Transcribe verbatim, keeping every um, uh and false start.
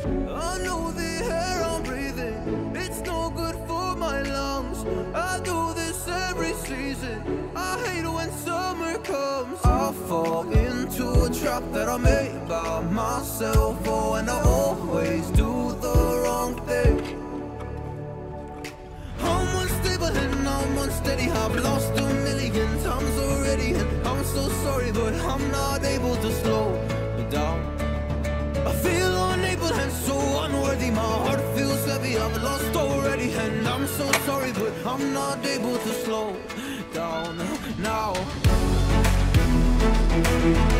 I know the air I'm breathing, it's no good for my lungs. I do this every season, I hate when summer comes. I fall into a trap that I made by myself. Oh, and I always do the wrong thing. I'm unstable and I'm unsteady, I've lost a million times already, and I'm so sorry, but I'm not able to slow down. I feel unable and so unworthy, my heart feels heavy, I've lost already, and I'm so sorry, but I'm not able to slow down now.